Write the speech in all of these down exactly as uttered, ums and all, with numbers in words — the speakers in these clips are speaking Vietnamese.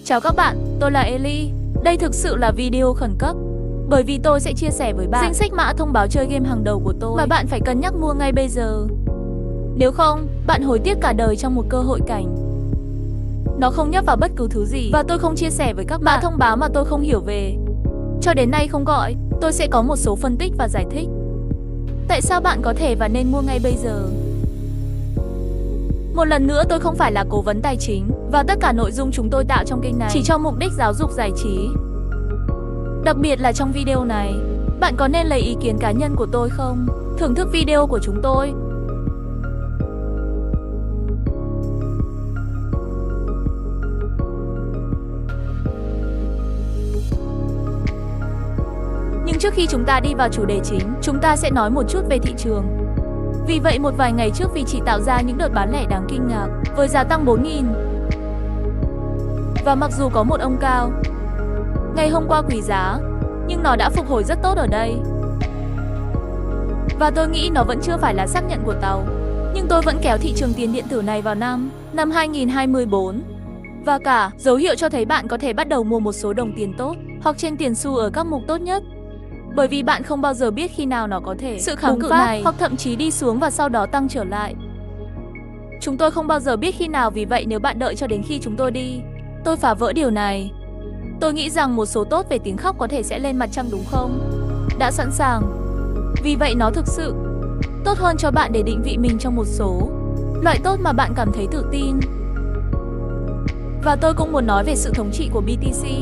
Chào các bạn, tôi là Ellie. Đây thực sự là video khẩn cấp, bởi vì tôi sẽ chia sẻ với bạn danh sách mã thông báo chơi game hàng đầu của tôi mà bạn phải cân nhắc mua ngay bây giờ. Nếu không, bạn hối tiếc cả đời trong một cơ hội cảnh. Nó không nhấp vào bất cứ thứ gì và tôi không chia sẻ với các bạn mã thông báo mà tôi không hiểu về. Cho đến nay không gọi, tôi sẽ có một số phân tích và giải thích tại sao bạn có thể và nên mua ngay bây giờ. Một lần nữa, tôi không phải là cố vấn tài chính và tất cả nội dung chúng tôi tạo trong kênh này chỉ cho mục đích giáo dục giải trí. Đặc biệt là trong video này, bạn có nên lấy ý kiến cá nhân của tôi không? Thưởng thức video của chúng tôi. Nhưng trước khi chúng ta đi vào chủ đề chính, chúng ta sẽ nói một chút về thị trường. Vì vậy một vài ngày trước vì chỉ tạo ra những đợt bán lẻ đáng kinh ngạc với giá tăng bốn nghìn. Và mặc dù có một ông cao ngày hôm qua quý giá, nhưng nó đã phục hồi rất tốt ở đây. Và tôi nghĩ nó vẫn chưa phải là xác nhận của tàu. Nhưng tôi vẫn kéo thị trường tiền điện tử này vào năm năm hai nghìn không trăm hai mươi tư. Và cả dấu hiệu cho thấy bạn có thể bắt đầu mua một số đồng tiền tốt hoặc trên tiền xu ở các mục tốt nhất. Bởi vì bạn không bao giờ biết khi nào nó có thể sự kháng cự này hoặc thậm chí đi xuống và sau đó tăng trở lại. Chúng tôi không bao giờ biết khi nào, vì vậy nếu bạn đợi cho đến khi chúng tôi đi, tôi phá vỡ điều này. Tôi nghĩ rằng một số tốt về tiếng khóc có thể sẽ lên mặt trăng, đúng không? Đã sẵn sàng. Vì vậy nó thực sự tốt hơn cho bạn để định vị mình trong một số loại tốt mà bạn cảm thấy tự tin. Và tôi cũng muốn nói về sự thống trị của bê tê xê.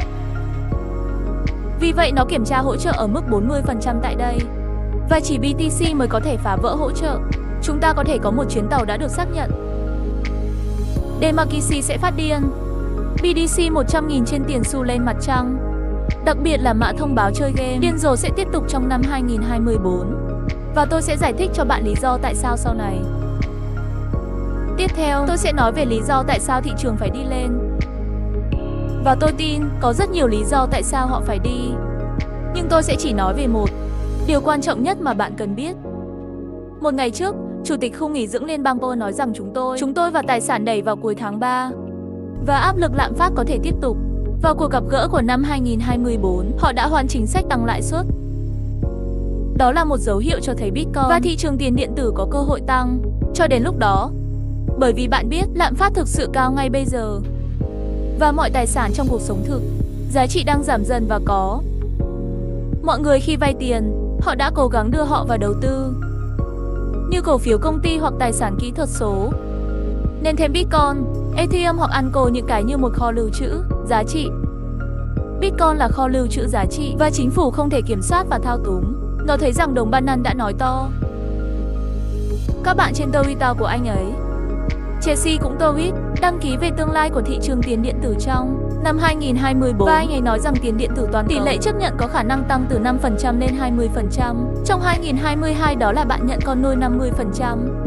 Vì vậy nó kiểm tra hỗ trợ ở mức bốn mươi phần trăm tại đây. Và chỉ bê tê xê mới có thể phá vỡ hỗ trợ. Chúng ta có thể có một chuyến tàu đã được xác nhận. Demarcisi sẽ phát điên. bê đê xê một trăm nghìn trên tiền xu lên mặt trăng. Đặc biệt là mã thông báo chơi game điên rồ sẽ tiếp tục trong năm hai nghìn không trăm hai mươi tư. Và tôi sẽ giải thích cho bạn lý do tại sao sau này. Tiếp theo, tôi sẽ nói về lý do tại sao thị trường phải đi lên. Và tôi tin có rất nhiều lý do tại sao họ phải đi. Nhưng tôi sẽ chỉ nói về một điều quan trọng nhất mà bạn cần biết. Một ngày trước, Chủ tịch khu nghỉ dưỡng Liên bang Powell nói rằng chúng tôi, chúng tôi và tài sản đẩy vào cuối tháng ba. Và áp lực lạm phát có thể tiếp tục. Vào cuộc gặp gỡ của năm hai nghìn không trăm hai mươi tư, họ đã hoãn chính sách tăng lãi suất. Đó là một dấu hiệu cho thấy Bitcoin và thị trường tiền điện tử có cơ hội tăng cho đến lúc đó. Bởi vì bạn biết, lạm phát thực sự cao ngay bây giờ. Và mọi tài sản trong cuộc sống thực, giá trị đang giảm dần và có. Mọi người khi vay tiền, họ đã cố gắng đưa họ vào đầu tư, như cổ phiếu công ty hoặc tài sản kỹ thuật số. Nên thêm Bitcoin, Ethereum hoặc Anco, những cái như một kho lưu trữ giá trị. Bitcoin là kho lưu trữ giá trị và chính phủ không thể kiểm soát và thao túng. Nó thấy rằng đồng Bannon đã nói to. Các bạn trên Twitter của anh ấy, Chelsea cũng tweet đăng ký về tương lai của thị trường tiền điện tử trong năm hai nghìn không trăm hai mươi tư. Và anh ấy nói rằng tiền điện tử toàn cầu, tỷ lệ chấp nhận có khả năng tăng từ năm phần trăm lên hai mươi phần trăm. Trong hai nghìn không trăm hai mươi hai, đó là bạn nhận con nuôi năm mươi phần trăm.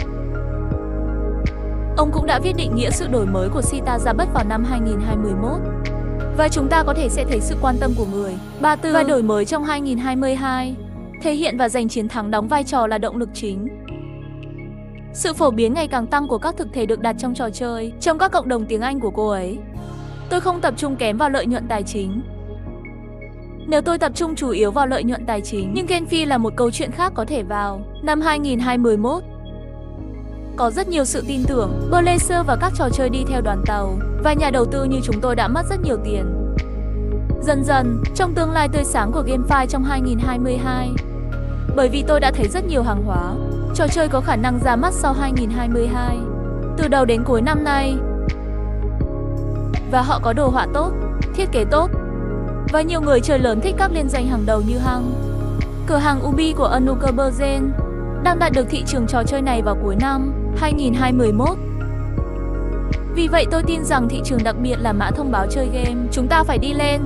Ông cũng đã viết định nghĩa sự đổi mới của Sita Zabut vào năm hai nghìn không trăm hai mươi mốt. Và chúng ta có thể sẽ thấy sự quan tâm của người ba tư và đổi mới trong hai nghìn không trăm hai mươi hai. Thể hiện và giành chiến thắng đóng vai trò là động lực chính. Sự phổ biến ngày càng tăng của các thực thể được đặt trong trò chơi, trong các cộng đồng tiếng Anh của cô ấy. Tôi không tập trung kém vào lợi nhuận tài chính. Nếu tôi tập trung chủ yếu vào lợi nhuận tài chính, nhưng GameFi là một câu chuyện khác có thể vào năm hai nghìn không trăm hai mươi mốt. Có rất nhiều sự tin tưởng, Blazer và các trò chơi đi theo đoàn tàu, và nhà đầu tư như chúng tôi đã mất rất nhiều tiền. Dần dần, trong tương lai tươi sáng của GameFi trong hai nghìn không trăm hai mươi hai, bởi vì tôi đã thấy rất nhiều hàng hóa, trò chơi có khả năng ra mắt sau hai nghìn không trăm hai mươi hai, từ đầu đến cuối năm nay. Và họ có đồ họa tốt, thiết kế tốt, và nhiều người chơi lớn thích các liên danh hàng đầu như Hang. Cửa hàng Ubi của Anuka Bergen đang đạt được thị trường trò chơi này vào cuối năm hai nghìn không trăm hai mươi mốt. Vì vậy tôi tin rằng thị trường, đặc biệt là mã thông báo chơi game, chúng ta phải đi lên.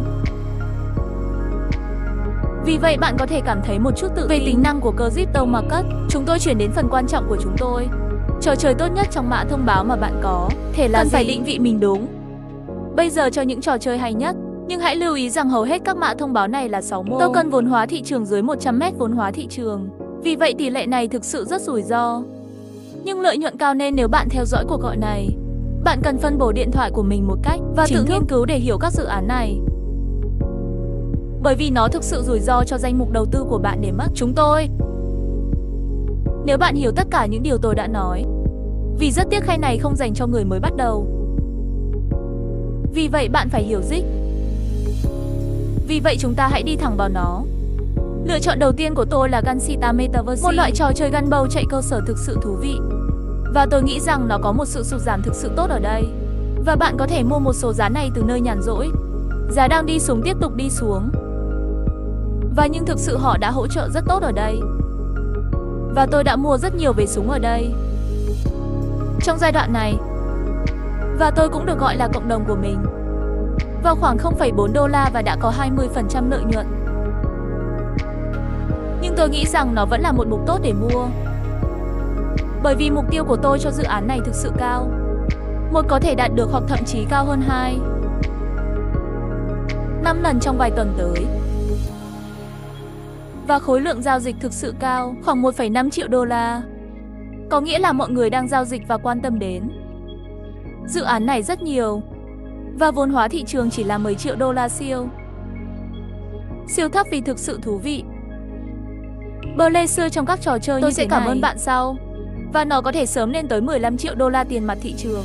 Vì vậy bạn có thể cảm thấy một chút tự về tính năng của Crypto Market. Chúng tôi chuyển đến phần quan trọng của chúng tôi. Trò chơi tốt nhất trong mã thông báo mà bạn có thể là cần phải định vị mình đúng. Bây giờ cho những trò chơi hay nhất, nhưng hãy lưu ý rằng hầu hết các mã thông báo này là sáu mô. Token vốn hóa thị trường dưới một trăm mét vốn hóa thị trường. Vì vậy tỷ lệ này thực sự rất rủi ro, nhưng lợi nhuận cao, nên nếu bạn theo dõi cuộc gọi này, Bạn cần phân bổ điện thoại của mình một cách và tự nghiên cứu để hiểu các dự án này. Bởi vì nó thực sự rủi ro cho danh mục đầu tư của bạn để mất chúng tôi. Nếu bạn hiểu tất cả những điều tôi đã nói, vì rất tiếc khay này không dành cho người mới bắt đầu. Vì vậy bạn phải hiểu dích. Vì vậy chúng ta hãy đi thẳng vào nó. Lựa chọn đầu tiên của tôi là Gansita Metaverse, một loại trò chơi gắn bầu chạy cơ sở thực sự thú vị. Và tôi nghĩ rằng nó có một sự sụt giảm thực sự tốt ở đây. Và bạn có thể mua một số giá này từ nơi nhàn rỗi. Giá đang đi xuống tiếp tục đi xuống. Và nhưng thực sự họ đã hỗ trợ rất tốt ở đây. Và tôi đã mua rất nhiều về súng ở đây trong giai đoạn này. Và tôi cũng được gọi là cộng đồng của mình. Vào khoảng không phẩy bốn đô la và đã có hai mươi phần trăm lợi nhuận. Nhưng tôi nghĩ rằng nó vẫn là một mục tốt để mua. Bởi vì mục tiêu của tôi cho dự án này thực sự cao. Một có thể đạt được hoặc thậm chí cao hơn hai. năm lần trong vài tuần tới. Và khối lượng giao dịch thực sự cao, khoảng một phẩy năm triệu đô la. Có nghĩa là mọi người đang giao dịch và quan tâm đến dự án này rất nhiều. Và vốn hóa thị trường chỉ là mười triệu đô la siêu. Siêu thấp vì thực sự thú vị. Bơ xưa trong các trò chơi tôi như sẽ thế cảm này. Ơn bạn sau. Và nó có thể sớm lên tới mười lăm triệu đô la tiền mặt thị trường.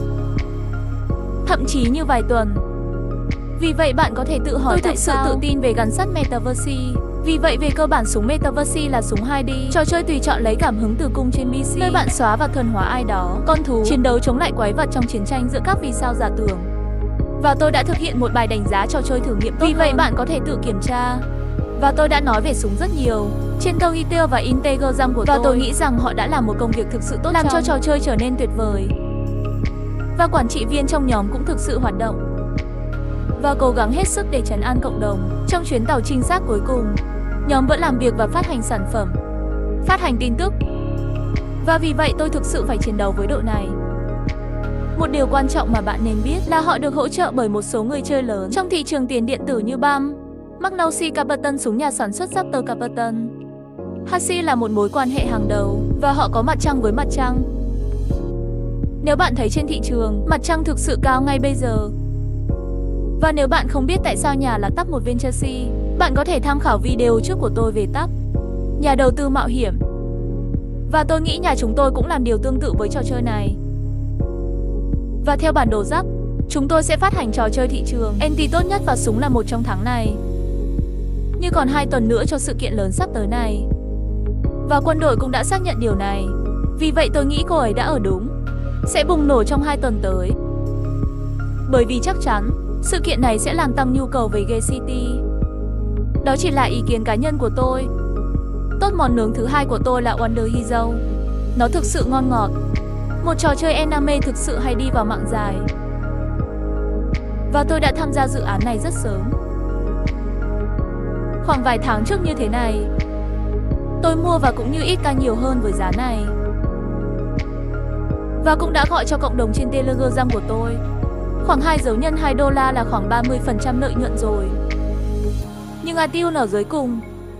Thậm chí như vài tuần. Vì vậy bạn có thể tự hỏi tôi tại sao tôi thực sự tự tin về gắn sắt Metaverse. Vì vậy về cơ bản súng Metaverse là súng hai D, trò chơi tùy chọn lấy cảm hứng từ cung trên pê xê, nơi bạn xóa và thuần hóa ai đó, con thú, chiến đấu chống lại quái vật trong chiến tranh giữa các vì sao giả tưởng. Và tôi đã thực hiện một bài đánh giá trò chơi thử nghiệm tốt. Vì vậy bạn có thể tự kiểm tra. Và tôi đã nói về súng rất nhiều trên Twitter và Instagram của tôi. Và tôi nghĩ rằng họ đã làm một công việc thực sự tốt làm trong cho trò chơi trở nên tuyệt vời. Và quản trị viên trong nhóm cũng thực sự hoạt động và cố gắng hết sức để trấn an cộng đồng. Trong chuyến tàu trinh sát cuối cùng, nhóm vẫn làm việc và phát hành sản phẩm, phát hành tin tức. Và vì vậy tôi thực sự phải chiến đấu với đội này. Một điều quan trọng mà bạn nên biết là họ được hỗ trợ bởi một số người chơi lớn trong thị trường tiền điện tử như bê a em, Magnum Capital, súng nhà sản xuất Raptor Capital. hát xê là một mối quan hệ hàng đầu và họ có mặt trăng với mặt trăng. Nếu bạn thấy trên thị trường, mặt trăng thực sự cao ngay bây giờ. Và nếu bạn không biết tại sao nhà là tắp một viên Chelsea, bạn có thể tham khảo video trước của tôi về tắp, nhà đầu tư mạo hiểm. Và tôi nghĩ nhà chúng tôi cũng làm điều tương tự với trò chơi này. Và theo bản đồ giáp, chúng tôi sẽ phát hành trò chơi thị trường en tê tốt nhất và súng là một trong tháng này. Như còn hai tuần nữa cho sự kiện lớn sắp tới này. Và quân đội cũng đã xác nhận điều này. Vì vậy tôi nghĩ cô ấy đã ở đúng. Sẽ bùng nổ trong hai tuần tới. Bởi vì chắc chắn, sự kiện này sẽ làm tăng nhu cầu về Game City. Đó chỉ là ý kiến cá nhân của tôi. Tốt món nướng thứ hai của tôi là Wonder Hero. Nó thực sự ngon ngọt. Một trò chơi anime thực sự hay đi vào mạng dài. Và tôi đã tham gia dự án này rất sớm. Khoảng vài tháng trước như thế này. Tôi mua và cũng như ít ca nhiều hơn với giá này. Và cũng đã gọi cho cộng đồng trên Telegram của tôi. Khoảng hai dấu nhân hai đô la là khoảng ba mươi phần trăm lợi nhuận rồi. Nhưng a tiêu ở dưới cùng.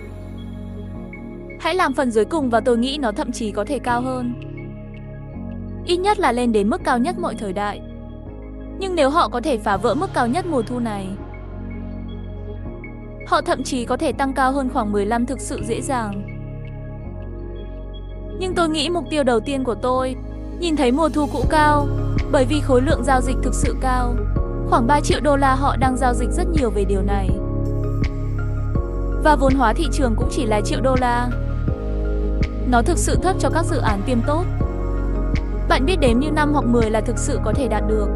Hãy làm phần dưới cùng và tôi nghĩ nó thậm chí có thể cao hơn. Ít nhất là lên đến mức cao nhất mọi thời đại. Nhưng nếu họ có thể phá vỡ mức cao nhất mùa thu này, họ thậm chí có thể tăng cao hơn khoảng mười lăm thực sự dễ dàng. Nhưng tôi nghĩ mục tiêu đầu tiên của tôi, nhìn thấy mùa thu cũ cao, bởi vì khối lượng giao dịch thực sự cao. Khoảng ba triệu đô la họ đang giao dịch rất nhiều về điều này. Và vốn hóa thị trường cũng chỉ là triệu đô la. Nó thực sự thấp cho các dự án tiêm tốt. Bạn biết đếm như năm hoặc mười là thực sự có thể đạt được.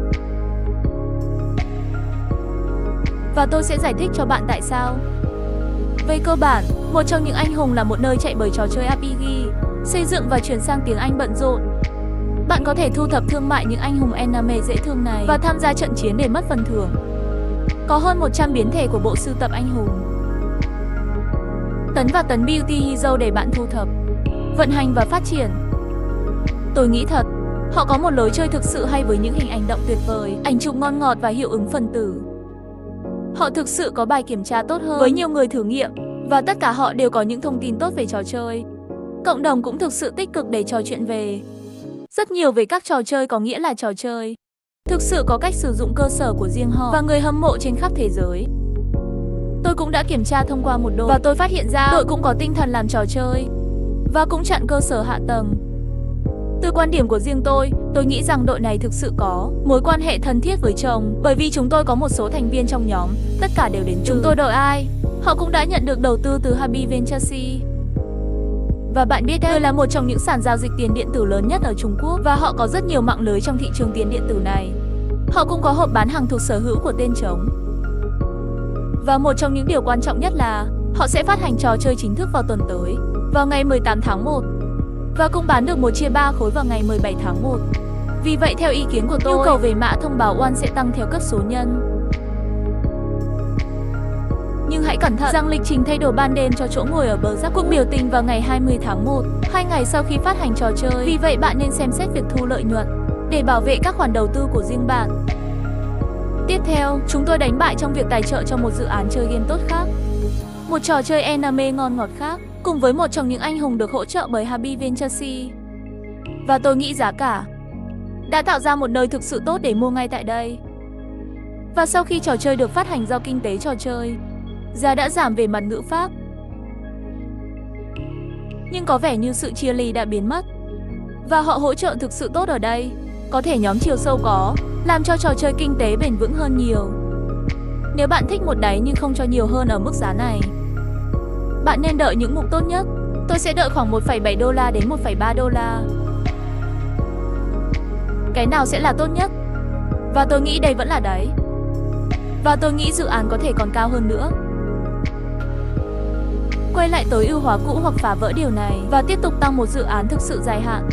Và tôi sẽ giải thích cho bạn tại sao. Về cơ bản, một trong những anh hùng là một nơi chạy bởi trò chơi rờ pê giê, xây dựng và chuyển sang tiếng Anh bận rộn. Bạn có thể thu thập thương mại những anh hùng anime dễ thương này và tham gia trận chiến để mất phần thưởng. Có hơn một trăm biến thể của bộ sưu tập anh hùng. Tấn và tấn Beauty Hero để bạn thu thập, vận hành và phát triển. Tôi nghĩ thật, họ có một lối chơi thực sự hay với những hình ảnh động tuyệt vời, ảnh chụp ngon ngọt và hiệu ứng phần tử. Họ thực sự có bài kiểm tra tốt hơn với nhiều người thử nghiệm, và tất cả họ đều có những thông tin tốt về trò chơi. Cộng đồng cũng thực sự tích cực để trò chuyện về rất nhiều về các trò chơi, có nghĩa là trò chơi thực sự có cách sử dụng cơ sở của riêng họ và người hâm mộ trên khắp thế giới. Tôi cũng đã kiểm tra thông qua một đội và tôi phát hiện ra đội cũng có tinh thần làm trò chơi và cũng chặn cơ sở hạ tầng. Từ quan điểm của riêng tôi, tôi nghĩ rằng đội này thực sự có mối quan hệ thân thiết với chồng, bởi vì chúng tôi có một số thành viên trong nhóm, tất cả đều đến từ chúng tôi đội ai. Họ cũng đã nhận được đầu tư từ Happy Ventures. Và bạn biết đây là một trong những sàn giao dịch tiền điện tử lớn nhất ở Trung Quốc và họ có rất nhiều mạng lưới trong thị trường tiền điện tử này. Họ cũng có hộp bán hàng thuộc sở hữu của tên trống. Và một trong những điều quan trọng nhất là họ sẽ phát hành trò chơi chính thức vào tuần tới, vào ngày mười tám tháng một. Và cũng bán được một chia ba khối vào ngày mười bảy tháng một. Vì vậy theo ý kiến của tôi, nhu cầu về mã thông báo oan sẽ tăng theo cấp số nhân. Nhưng hãy cẩn thận rằng lịch trình thay đổi ban đêm cho chỗ ngồi ở bờ rác cuộc biểu tình vào ngày hai mươi tháng một, hai ngày sau khi phát hành trò chơi. Vì vậy bạn nên xem xét việc thu lợi nhuận để bảo vệ các khoản đầu tư của riêng bạn. Tiếp theo, chúng tôi đánh bại trong việc tài trợ cho một dự án chơi game tốt khác. Một trò chơi anime ngon ngọt khác, cùng với một trong những anh hùng được hỗ trợ bởi Happy Ventures. Và tôi nghĩ giá cả đã tạo ra một nơi thực sự tốt để mua ngay tại đây. Và sau khi trò chơi được phát hành do kinh tế trò chơi, giá đã giảm về mặt ngữ pháp. Nhưng có vẻ như sự chia ly đã biến mất. Và họ hỗ trợ thực sự tốt ở đây. Có thể nhóm chiều sâu có làm cho trò chơi kinh tế bền vững hơn nhiều. Nếu bạn thích một đáy nhưng không cho nhiều hơn ở mức giá này, bạn nên đợi những mục tốt nhất. Tôi sẽ đợi khoảng một phẩy bảy đô la đến một phẩy ba đô la. Cái nào sẽ là tốt nhất? Và tôi nghĩ đây vẫn là đáy. Và tôi nghĩ dự án có thể còn cao hơn nữa. Quay lại tối ưu hóa cũ hoặc phá vỡ điều này và tiếp tục tăng một dự án thực sự dài hạn.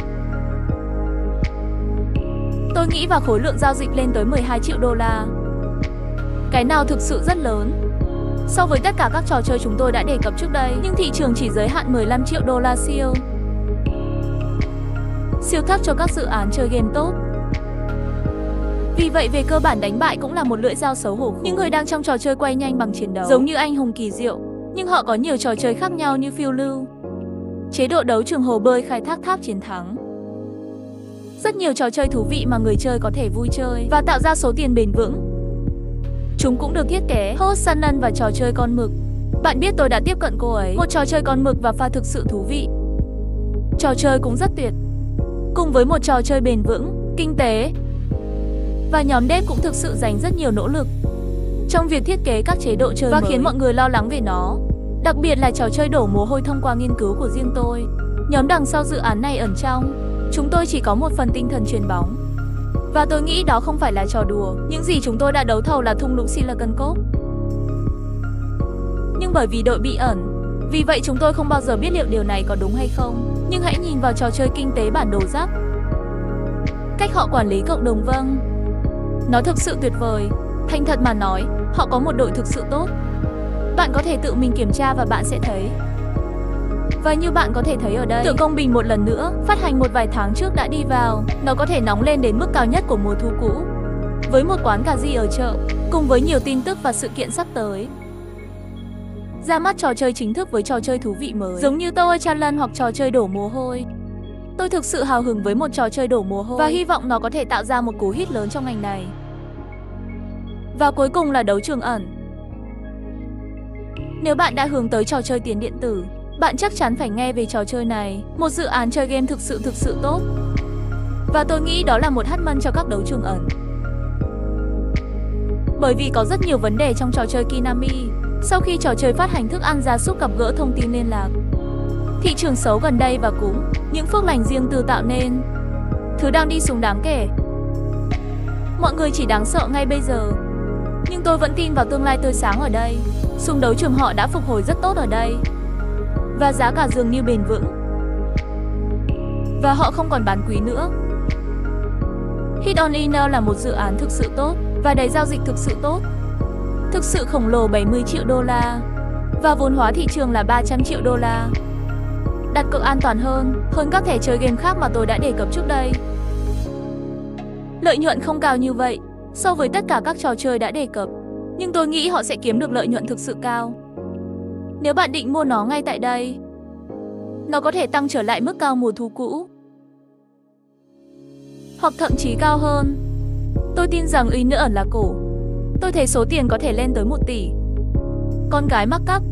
Tôi nghĩ vào khối lượng giao dịch lên tới mười hai triệu đô la. Cái nào thực sự rất lớn so với tất cả các trò chơi chúng tôi đã đề cập trước đây, nhưng thị trường chỉ giới hạn mười lăm triệu đô la siêu. Siêu thấp cho các dự án chơi game tốt. Vì vậy về cơ bản đánh bại cũng là một lưỡi dao xấu hổ khủng. Những người đang trong trò chơi quay nhanh bằng chiến đấu, giống như anh hùng kỳ diệu, nhưng họ có nhiều trò chơi khác nhau như phiêu lưu, chế độ đấu trường hồ bơi khai thác tháp chiến thắng. Rất nhiều trò chơi thú vị mà người chơi có thể vui chơi và tạo ra số tiền bền vững. Chúng cũng được thiết kế, host Shannon và trò chơi con mực. Bạn biết tôi đã tiếp cận cô ấy, một trò chơi con mực và pha thực sự thú vị. Trò chơi cũng rất tuyệt, cùng với một trò chơi bền vững, kinh tế. Và nhóm dev cũng thực sự dành rất nhiều nỗ lực trong việc thiết kế các chế độ chơi và mới, khiến mọi người lo lắng về nó. Đặc biệt là trò chơi đổ mồ hôi thông qua nghiên cứu của riêng tôi. Nhóm đằng sau dự án này ẩn trong. Chúng tôi chỉ có một phần tinh thần chuyền bóng. Và tôi nghĩ đó không phải là trò đùa. Những gì chúng tôi đã đấu thầu là thung lũng Silicon Cove. Nhưng bởi vì đội bị ẩn, vì vậy chúng tôi không bao giờ biết liệu điều này có đúng hay không. Nhưng hãy nhìn vào trò chơi kinh tế bản đồ rắc. Cách họ quản lý cộng đồng vâng. Nó thực sự tuyệt vời. Thành thật mà nói, họ có một đội thực sự tốt. Bạn có thể tự mình kiểm tra và bạn sẽ thấy. Và như bạn có thể thấy ở đây, tự công bình một lần nữa, phát hành một vài tháng trước đã đi vào. Nó có thể nóng lên đến mức cao nhất của mùa thu cũ. Với một quán cà ri ở chợ, cùng với nhiều tin tức và sự kiện sắp tới. Ra mắt trò chơi chính thức với trò chơi thú vị mới, giống như Tower Challenge hoặc trò chơi đổ mồ hôi. Tôi thực sự hào hứng với một trò chơi đổ mồ hôi và hy vọng nó có thể tạo ra một cú hit lớn trong ngành này. Và cuối cùng là đấu trường ẩn. Nếu bạn đã hướng tới trò chơi tiền điện tử, bạn chắc chắn phải nghe về trò chơi này, một dự án chơi game thực sự thực sự tốt. Và tôi nghĩ đó là một hot môn cho các đấu trường ẩn. Bởi vì có rất nhiều vấn đề trong trò chơi Kinami. Sau khi trò chơi phát hành thức ăn gia súc gặp gỡ thông tin liên lạc, thị trường xấu gần đây và cũng những phước lành riêng tư tạo nên thứ đang đi xuống đáng kể. Mọi người chỉ đáng sợ ngay bây giờ. Nhưng tôi vẫn tin vào tương lai tươi sáng ở đây. Súng đấu trường họ đã phục hồi rất tốt ở đây. Và giá cả dường như bền vững. Và họ không còn bán quý nữa. Hit on Inner là một dự án thực sự tốt và đầy giao dịch thực sự tốt. Thực sự khổng lồ bảy mươi triệu đô la. Và vốn hóa thị trường là ba trăm triệu đô la. Đặt cược an toàn hơn, hơn các thẻ chơi game khác mà tôi đã đề cập trước đây. Lợi nhuận không cao như vậy so với tất cả các trò chơi đã đề cập. Nhưng tôi nghĩ họ sẽ kiếm được lợi nhuận thực sự cao. Nếu bạn định mua nó ngay tại đây, nó có thể tăng trở lại mức cao mùa thu cũ. Hoặc thậm chí cao hơn. Tôi tin rằng Inner ẩn là cổ. Tôi thấy số tiền có thể lên tới một tỷ. Con gái mắc cắp.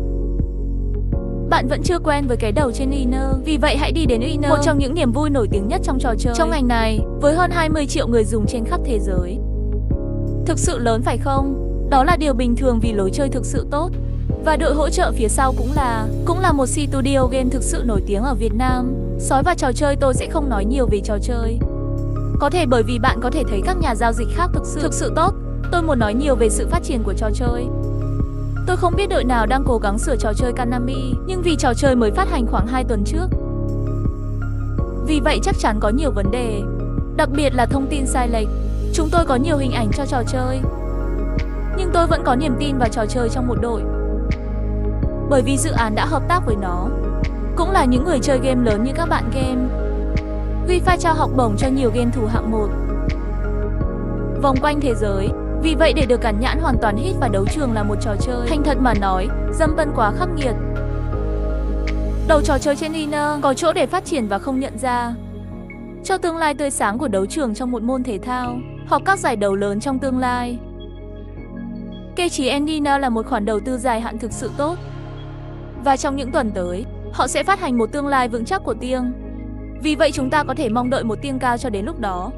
Bạn vẫn chưa quen với cái đầu trên Inner, vì vậy hãy đi đến Inner, một trong những niềm vui nổi tiếng nhất trong trò chơi. Trong ngành này, với hơn hai mươi triệu người dùng trên khắp thế giới. Thực sự lớn phải không? Đó là điều bình thường vì lối chơi thực sự tốt. Và đội hỗ trợ phía sau cũng là cũng là một studio game thực sự nổi tiếng ở Việt Nam. Sói vào trò chơi tôi sẽ không nói nhiều về trò chơi. Có thể bởi vì bạn có thể thấy các nhà giao dịch khác thực sự thực sự tốt. Tôi muốn nói nhiều về sự phát triển của trò chơi. Tôi không biết đội nào đang cố gắng sửa trò chơi Konami, nhưng vì trò chơi mới phát hành khoảng hai tuần trước. Vì vậy chắc chắn có nhiều vấn đề, đặc biệt là thông tin sai lệch. Chúng tôi có nhiều hình ảnh cho trò chơi, nhưng tôi vẫn có niềm tin vào trò chơi trong một đội. Bởi vì dự án đã hợp tác với nó, cũng là những người chơi game lớn như các bạn game. GameFi trao học bổng cho nhiều game thủ hạng một vòng quanh thế giới. Vì vậy để được gắn nhãn hoàn toàn hit và đấu trường là một trò chơi, thành thật mà nói, dâm bân quá khắc nghiệt. Đầu trò chơi trên Inner có chỗ để phát triển và không nhận ra. Cho tương lai tươi sáng của đấu trường trong một môn thể thao, hoặc các giải đấu lớn trong tương lai. Kê Chí Inner là một khoản đầu tư dài hạn thực sự tốt. Và trong những tuần tới, họ sẽ phát hành một tương lai vững chắc của Tieng. Vì vậy chúng ta có thể mong đợi một Tieng cao cho đến lúc đó.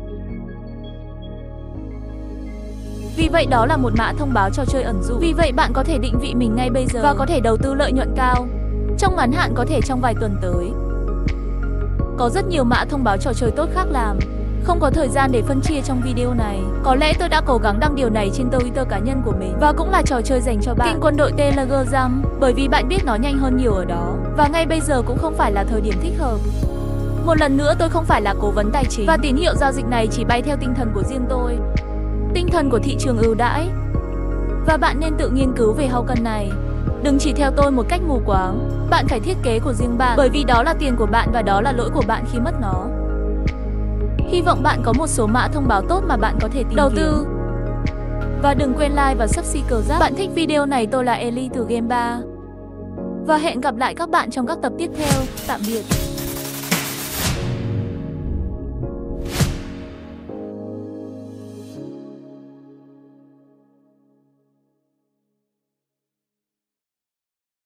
Vì vậy đó là một mã thông báo trò chơi ẩn dụ. Vì vậy bạn có thể định vị mình ngay bây giờ và có thể đầu tư lợi nhuận cao. Trong ngắn hạn có thể trong vài tuần tới. Có rất nhiều mã thông báo trò chơi tốt khác làm. Không có thời gian để phân chia trong video này. Có lẽ tôi đã cố gắng đăng điều này trên Twitter cá nhân của mình. Và cũng là trò chơi dành cho bạn. Kênh quân đội Telegram, bởi vì bạn biết nó nhanh hơn nhiều ở đó. Và ngay bây giờ cũng không phải là thời điểm thích hợp. Một lần nữa tôi không phải là cố vấn tài chính. Và tín hiệu giao dịch này chỉ bay theo tinh thần của riêng tôi. Tinh thần của thị trường ưu đãi. Và bạn nên tự nghiên cứu về hao cân này. Đừng chỉ theo tôi một cách mù quáng. Bạn phải thiết kế của riêng bạn, bởi vì đó là tiền của bạn và đó là lỗi của bạn khi mất nó. Hy vọng bạn có một số mã thông báo tốt mà bạn có thể tìm đầu tư. Và đừng quên like và subscribe. Bạn thích video này, tôi là Ellie từ Game ba. Và hẹn gặp lại các bạn trong các tập tiếp theo. Tạm biệt.